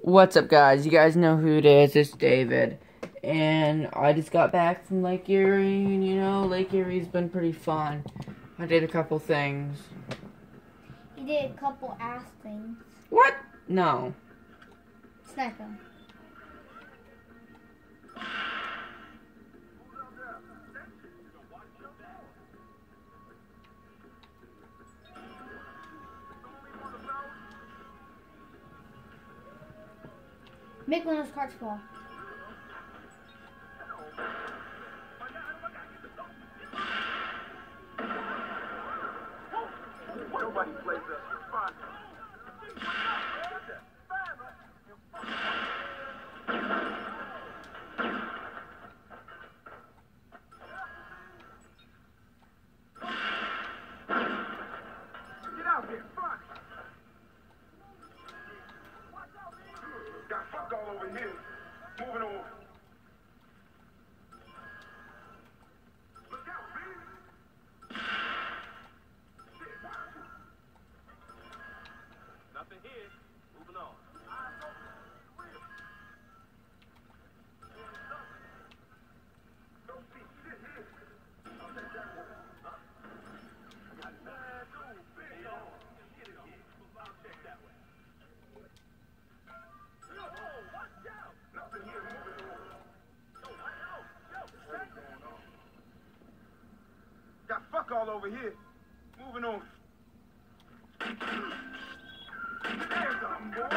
What's up, guys? You guys know who it is. It's David. And I just got back from Lake Erie, and you know, Lake Erie's been pretty fun. I did a couple things. You did a couple ass things. What? No. Snipe him. Make one of those carts fall. Nobody plays us. Fine. Get out here. Fuck. Got fuck all over here. Moving on. Look out, man. Nothing here. Moving on. Don't see shit here. I'll take that one. I'll check that way. Watch out! Nothing here. Moving on. What's going on? Got fuck all over here. Moving on. There's something, boy.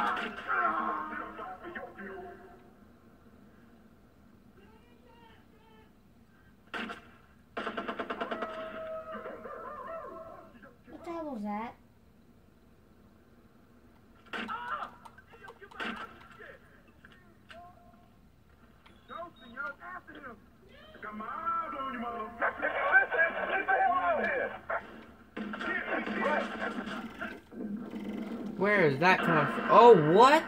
What the hell was that? Go, senor, after him. Got my eyes on you, motherfucker. Get the hell out of here. Where is that coming from? Oh, what?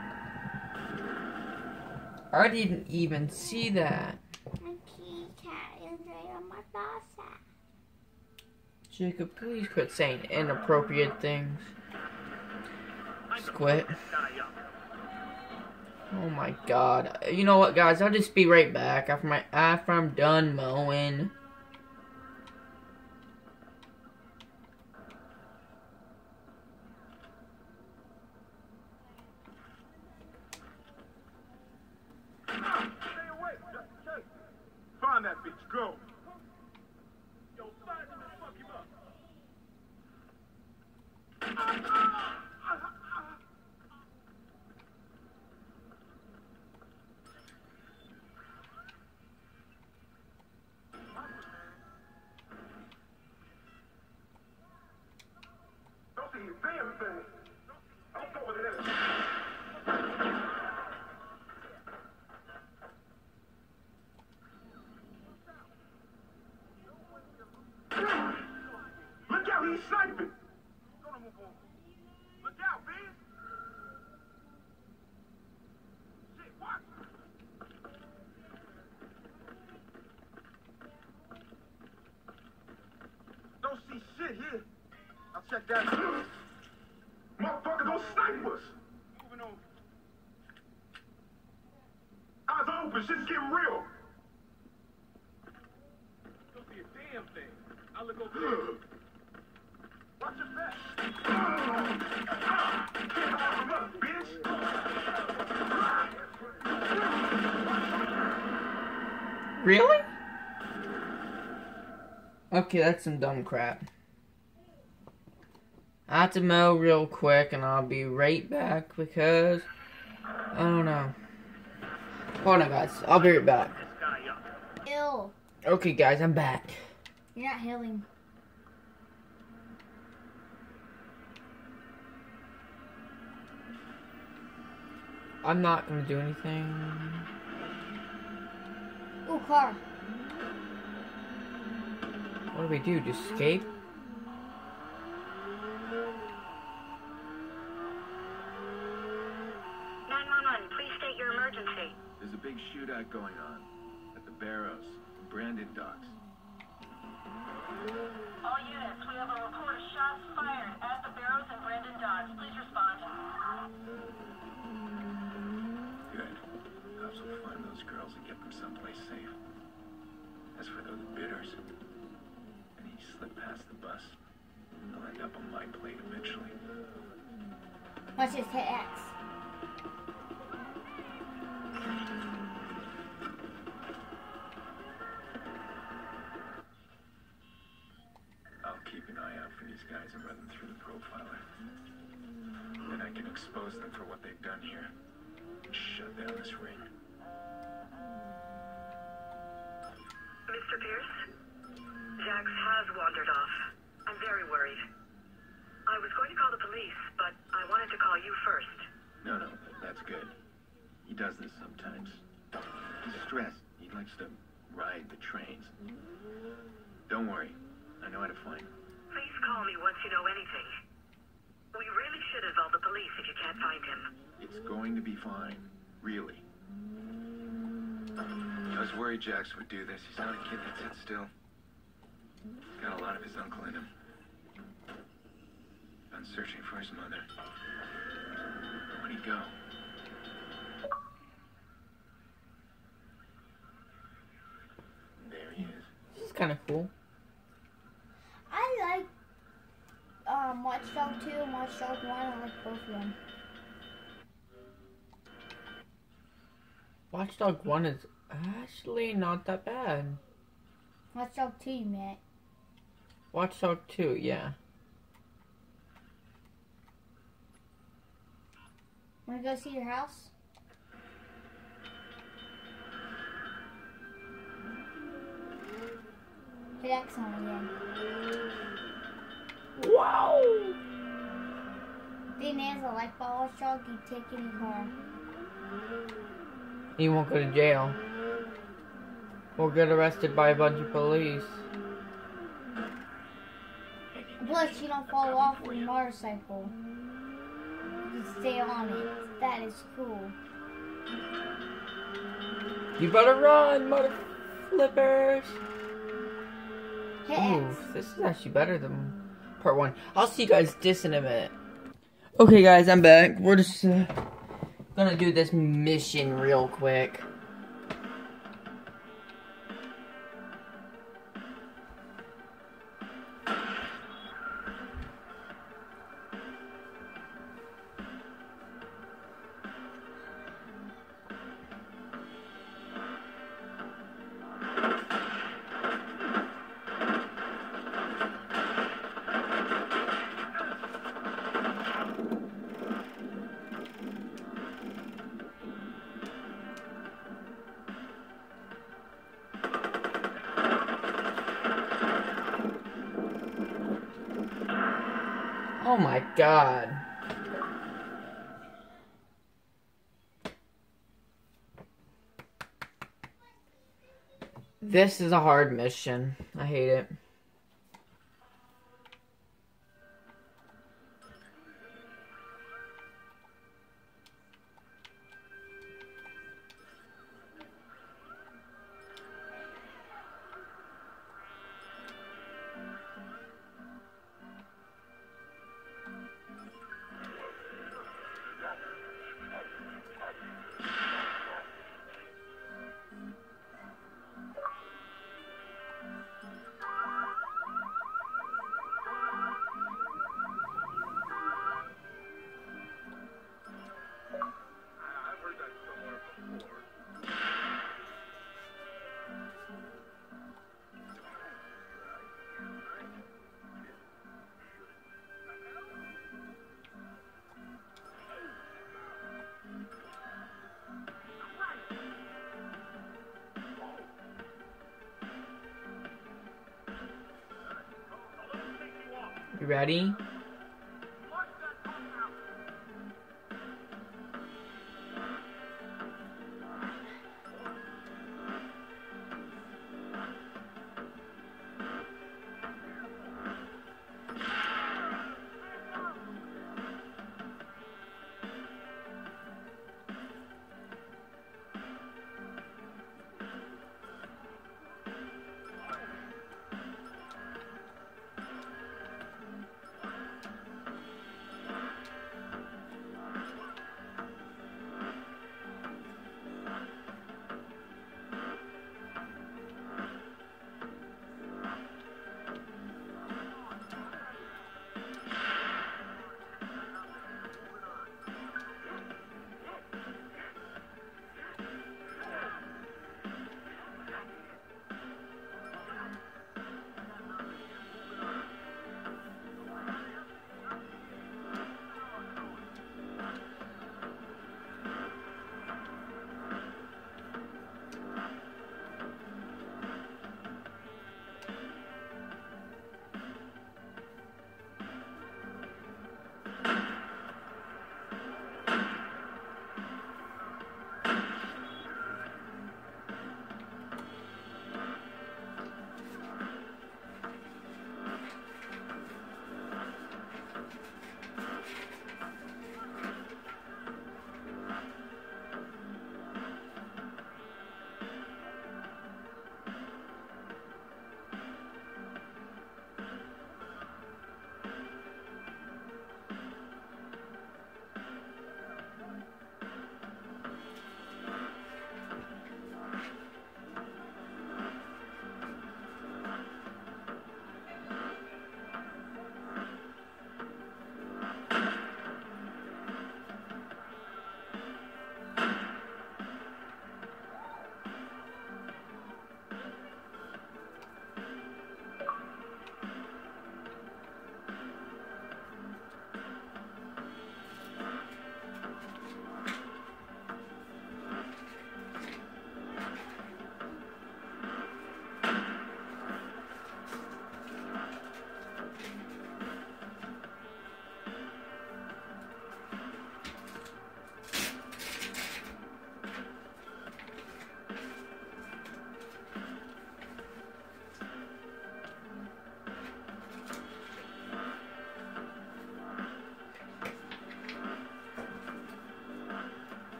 I didn't even see that. My kitty cat is right on my bossa. Jacob, please quit saying inappropriate things. Just quit. Oh my god. You know what, guys? I'll just be right back after I'm done mowing. Stay away. Chase. Find that bitch. Go. Yo, find him and fuck him up. Don't see a damn thing. I'm over there. Look out, he's sniping. Gonna move on. Look out, man. Shit, what? Don't see shit here. I'll check that. Motherfucker, don't snipe us. Moving on. Eyes open, shit's getting real. Don't see a damn thing. I'll look over there. Watch your back. Get off of us, bitch. Really? Okay, that's some dumb crap. I have to mow real quick and I'll be right back because I don't know. Hold on, guys. I'll be right back. Ew. Okay, guys, I'm back. You're not healing. I'm not gonna do anything. Ooh, car. What do we do? Just escape? 911, please state your emergency. There's a big shootout going on at the Barrows, Brandon Docks. All units, we have a report of shots fired at the Barrows and Brandon Docks. Please respond. those girls and get them someplace safe. As for those bidders, any slip past the bus, they'll end up on my plate eventually. Let's just hit X. I'll keep an eye out for these guys and run them through the profiler. Then I can expose them for what they've done here. And shut down this ring. Mr. Pierce? Jax has wandered off. I'm very worried. I was going to call the police, but I wanted to call you first. No, that's good. He does this sometimes. He's stressed. He likes to ride the trains. Don't worry. I know how to find him. Please call me once you know anything. We really should involve the police if you can't find him. It's going to be fine. Really. I was worried Jax would do this. He's not a kid that sits still. He's got a lot of his uncle in him. Been searching for his mother. Where'd he go? There he is. This is kind of cool. I like Watch Dogs 2 and Watch Dogs 1. I like both of them. Watch Dogs 1 is actually not that bad. Watch Dogs 2, you meant. Watch Dogs 2, yeah. Wanna go see your house? Hit X on again. Wow! The name's a like ball Watch Dog, you take any car. He won't go to jail. Or get arrested by a bunch of police. Plus, you don't fall off your motorcycle. You stay on it. That is cool. You better run, mother flippers! Hit Ooh, X. this is actually better than part 1. I'll see you guys this in a minute. Okay guys, I'm back. We're just gonna do this mission real quick. Oh my god. This is a hard mission. I hate it. I've heard that somewhere before. You ready?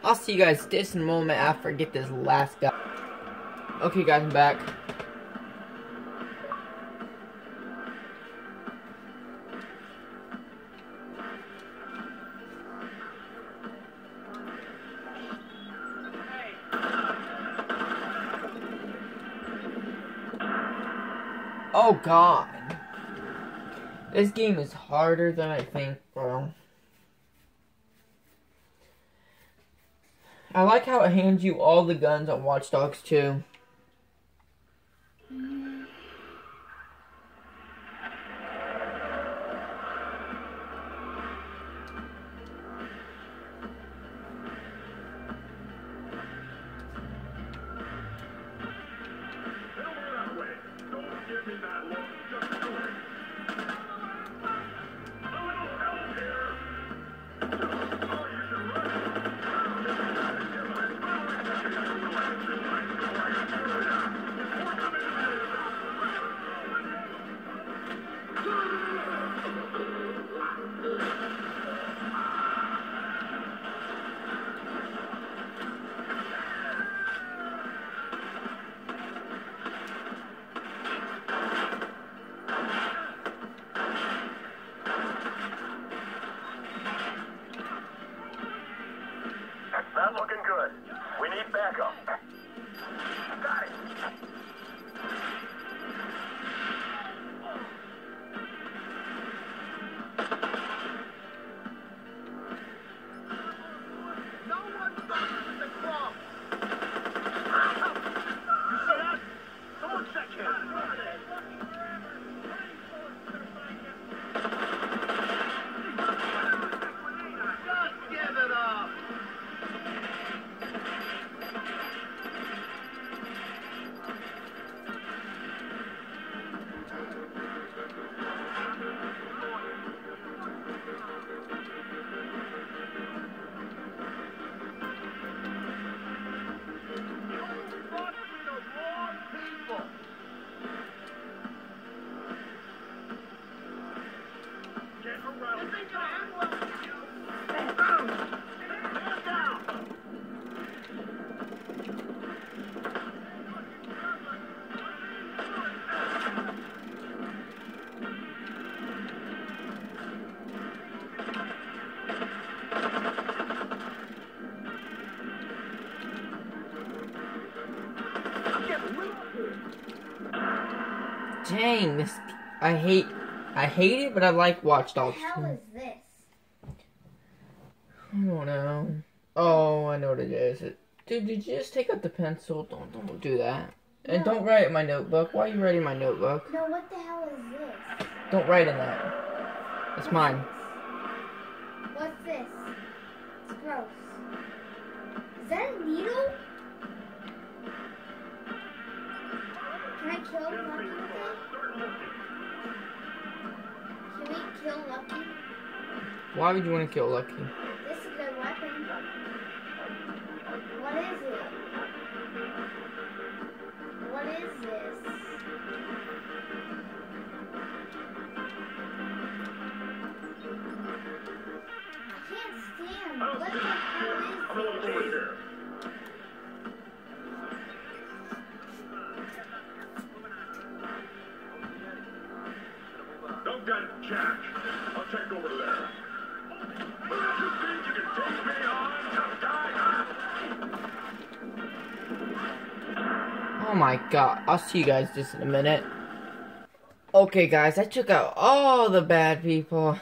I'll see you guys just in a moment after I get this last guy. Okay guys, I'm back. Oh god. This game is harder than I think, bro. I like how it hands you all the guns on Watch Dogs 2. Not looking good. We need backup. Got it. No one fucks with the club. You see that? Someone check him. Just give it up. Dang, this I hate it, but I like Watch Dogs. What the hell is this? I don't know. Oh, I know what it is. Dude, did you just take out the pencil? Don't do that. And No. don't write in my notebook. Why are you writing my notebook? No, what the hell is this? Don't write in that. It's mine. What's this? It's gross. Is that a needle? Can I kill Lucky with it? Can we kill Lucky? Why would you want to kill Lucky? This is a good weapon. What is it? What is this? I can't stand. What the hell is this? Don't get it, Jack. I'll take over there. You think you can take me on, tough guy? Oh my god. I'll see you guys just in a minute. Okay, guys, I took out all the bad people.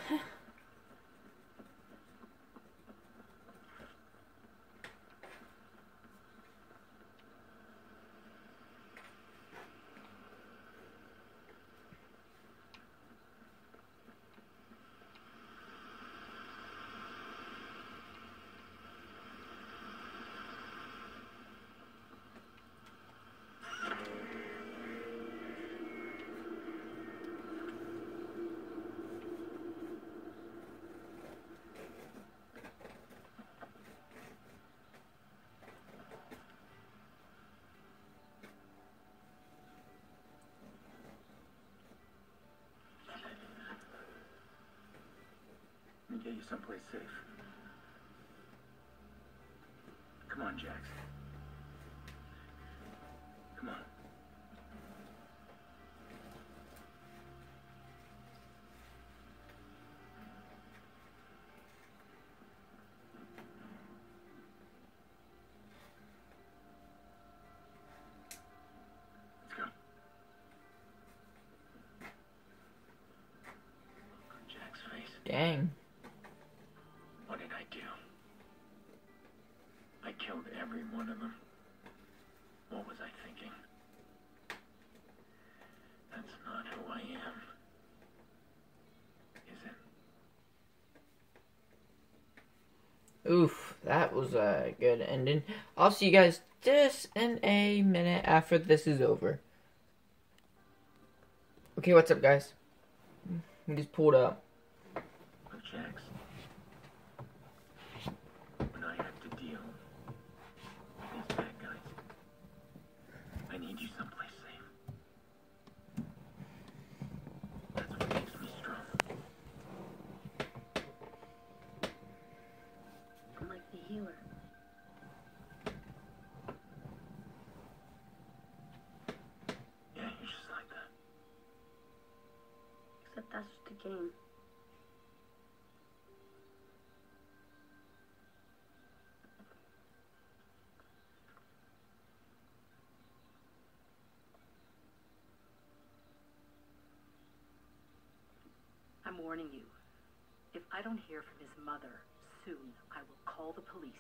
Let me get you someplace safe. Come on, Jax. Come on. Let's go. On Jack's face. Dang. What did I do? I killed every one of them. What was I thinking? That's not who I am. Is it? Oof, that was a good ending. I'll see you guys just in a minute after this is over. Okay, what's up, guys? We just pulled up. Look, Jax. When I have to deal with these bad guys, I need you someplace safe. That's what makes me strong. I'm like the healer. Yeah, you're just like that. Except that's just a game. I'm warning you. If I don't hear from his mother soon, I will call the police.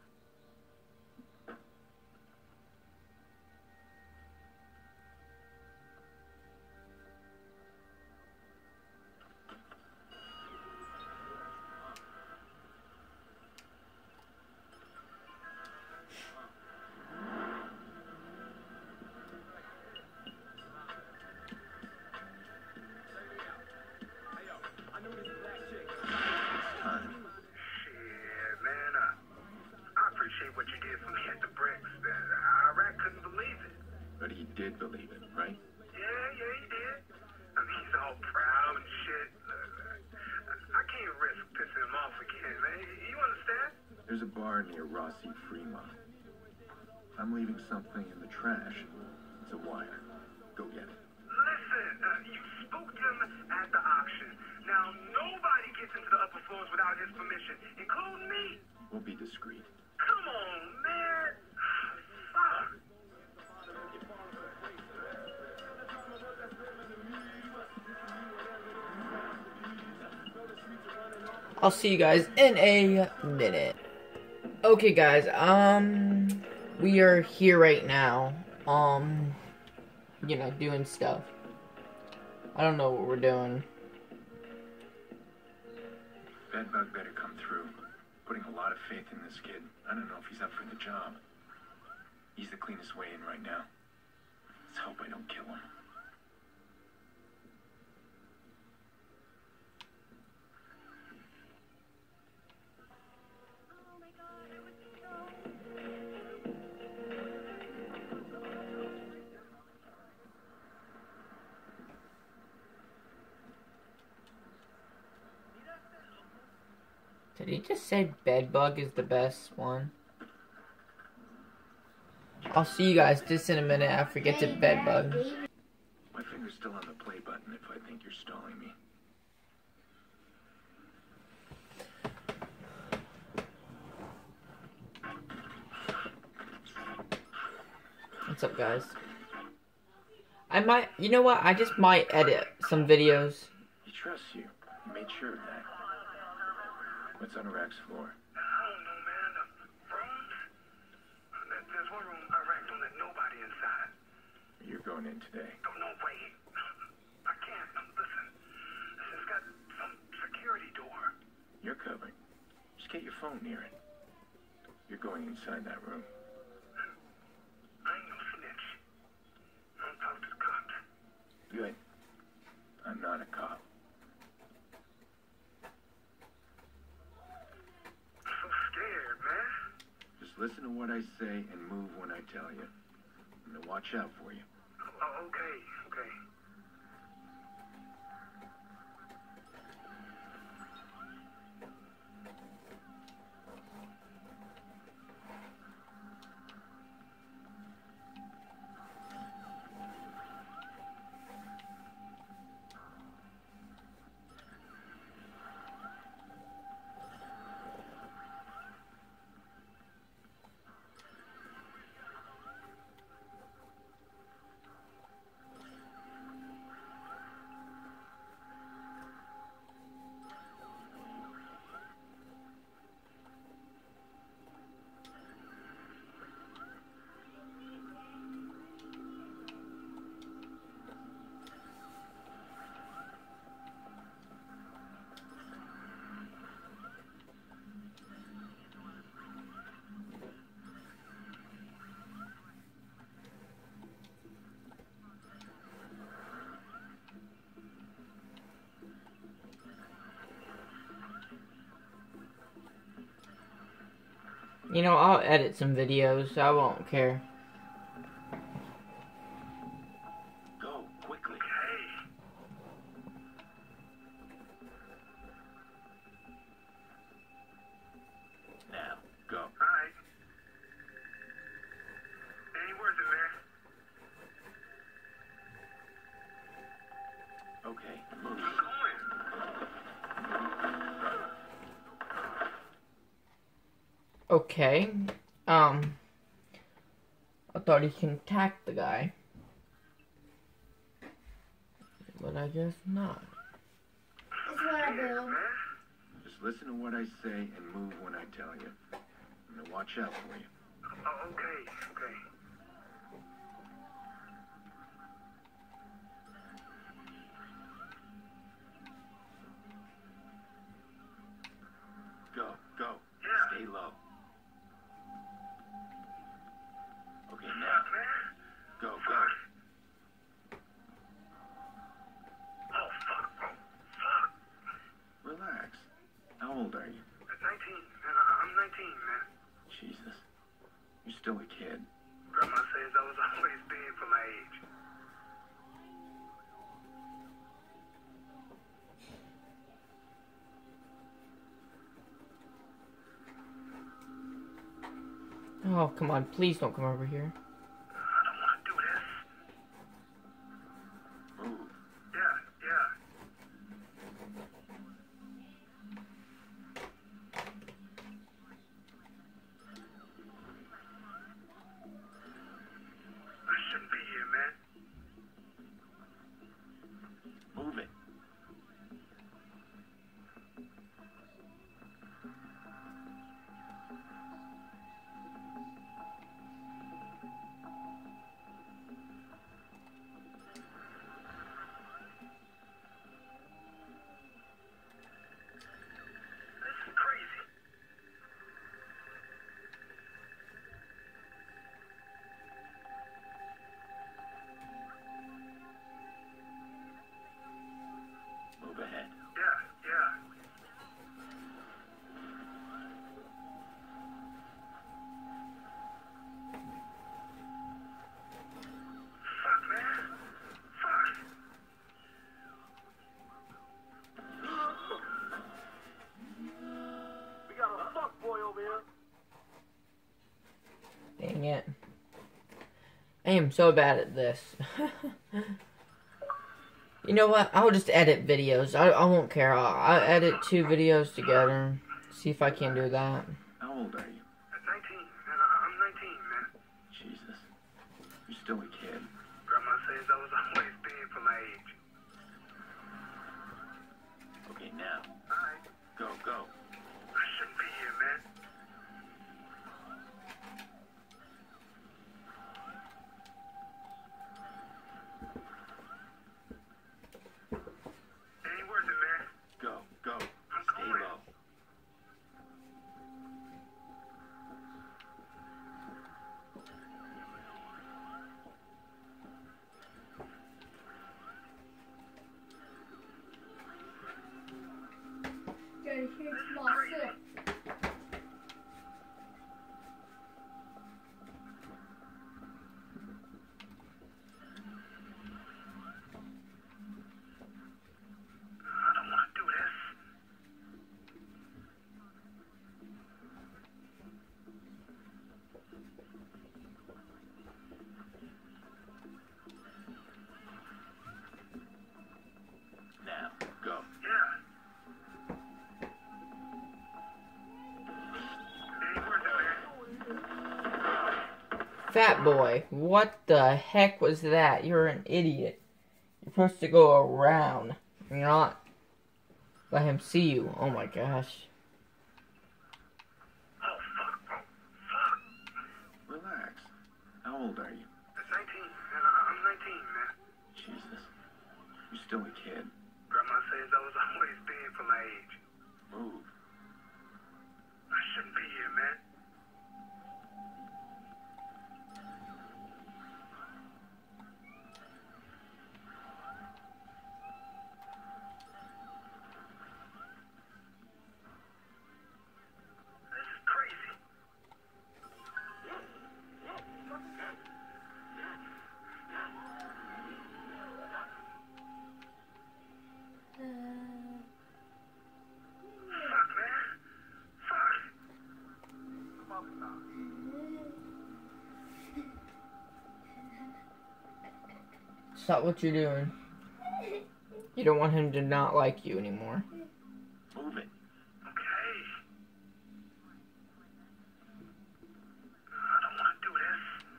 Shit, man. I appreciate what you did for me at the bricks. Iraq couldn't believe it. But he did believe it, right? Yeah, he did. I mean, he's all proud and shit. I can't risk pissing him off again, man. You understand? There's a bar near Rossi Fremont. I'm leaving something in the trash. It's a wire. Go get it. Listen, you spooked him at the auction. Now, nobody gets into the upper floors without his permission, including me. We'll be discreet. Come on, man. Fuck. I'll see you guys in a minute. Okay, guys, we are here right now, you know, doing stuff. I don't know what we're doing. Bedbug better come through. Putting a lot of faith in this kid. I don't know if he's up for the job. He's the cleanest way in right now. Let's hope I don't kill him. Did he just say Bedbug is the best one? I'll see you guys just in a minute after I get to Bedbug. My finger's still on the play button if I think you're stalling me. What's up, guys? I might, you know what? I just might edit some videos. He trusts you. He made sure of that. What's on Iraq's floor? I don't know, man. Rooms? There's one room Iraq don't let nobody inside. You're going in today. No way. I can't. Listen, it's got some security door. You're covered. Just get your phone near it. You're going inside that room. I ain't no snitch. I don't talk to the cops. Good. I'm not a cop. I'm so scared, man. Just listen to what I say and move when I tell you. I'm gonna watch out for you. Oh, okay. You know, I'll edit some videos. I won't care. Go, quickly. Okay. Now, go. Alright. Ain't worth it, man. Okay, move. I'm going. Okay. I thought he can attack the guy. But I guess not. That's what I do. Just listen to what I say and move when I tell you. I'm gonna watch out for you. Oh, okay, okay. Go, go. Yeah. Stay low. Okay, now, Fuck, man. go, go. Fuck. Oh, fuck, bro. Fuck. Relax. How old are you? 19, man. I'm 19, man. Jesus. You're still a kid. Grandma says I was always big for my age. Oh, come on. Please don't come over here. I don't want to do this. Move. Yeah, yeah. I shouldn't be here, man. Move it. This is crazy. Move ahead. Yeah, yeah. Fuck, man. Fuck. We got a fuck boy over here. Dang it. I am so bad at this. You know what? I'll just edit videos. I won't care. I'll edit 2 videos together. See if I can do that. How old are you? 19, man. I'm 19, man. Jesus. You're still a kid. Grandma says I was always big for my age. Okay, now, Alright. go, go. I shouldn't be here, man. Ain't worth it, man. Go, go. I'm Stay going. low. Daddy, here's my foot. I don't want to do this. Now, go. Yeah. Ain't worth it, man. Fat boy, what the heck was that? You're an idiot. You're supposed to go around. You're not. Let him see you. Oh my gosh. Oh, fuck, bro. Fuck. Relax. How old are you? 19, man. I'm 19, man. Jesus. You're still a kid. Grandma says I was always big for my age. Move. I shouldn't be here, man. This is crazy. Stop what you're doing. You don't want him to not like you anymore. Move it. Okay. I don't want to do this.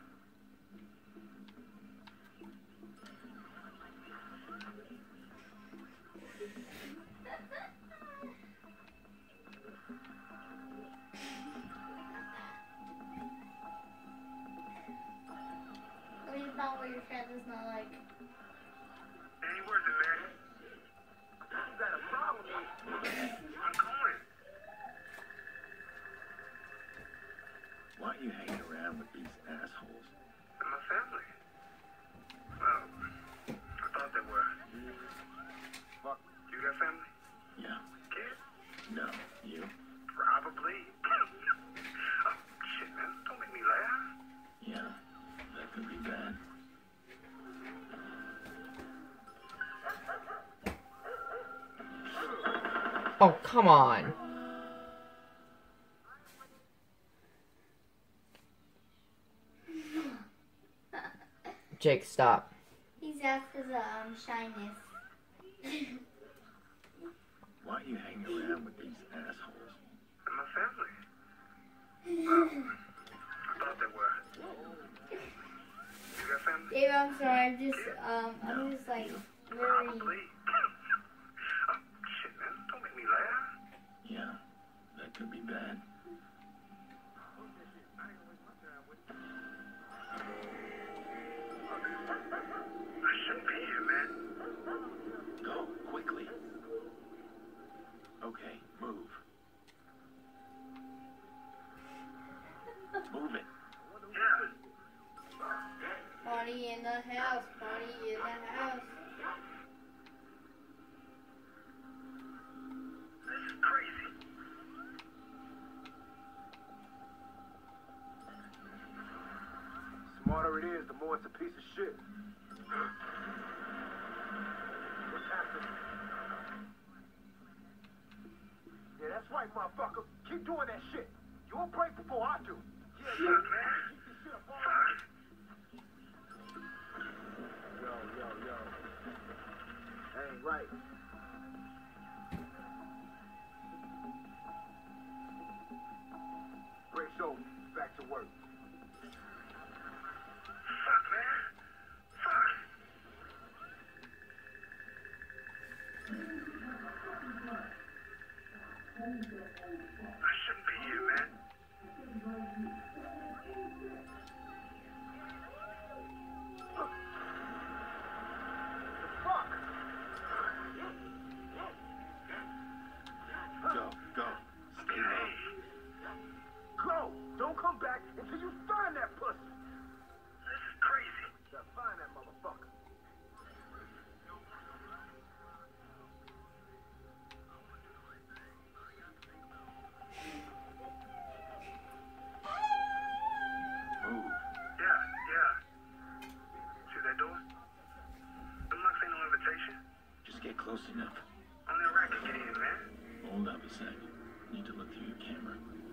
What do you found what your cat does not like? Ain't worth it, man. You got a problem with me. I'm going. Why are you hanging around with these assholes? And my family. Well, I thought they were. Fuck. You got family? Yeah. Kids? No. You? Probably. Oh, shit, man. Don't make me laugh. Yeah. That could be bad. Oh, come on. Jake, stop. He's after the shyness. Why are you hanging around with these assholes? And my family. Well, I thought they were. You got family? Dave, I'm sorry. I'm just like very. Probably. Oh, shit, man. Don't make me laugh. Yeah. That could be bad. I shouldn't be here, man. Go, quickly. Okay, move. Move it. Yeah. Party in the house. Party in the house. This is crazy. The smarter it is, the more it's a piece of shit. What's happening? Yeah, that's right, motherfucker. Keep doing that shit. You'll break before I do. Yeah, Fuck, man. keep this shit up all Fuck. Yo. That ain't right. Break's over. Back to work. Fuck, man. Fuck. I shouldn't be here, man. Fuck! Go, go. Stay low. Go! Don't come back until you find that pussy! This is crazy. Gotta find that motherfucker. Move. Yeah. See that door? Them looks ain't no invitation. Just get close enough. Only a racket get in, man. Hold up a sec. Need to look through your camera.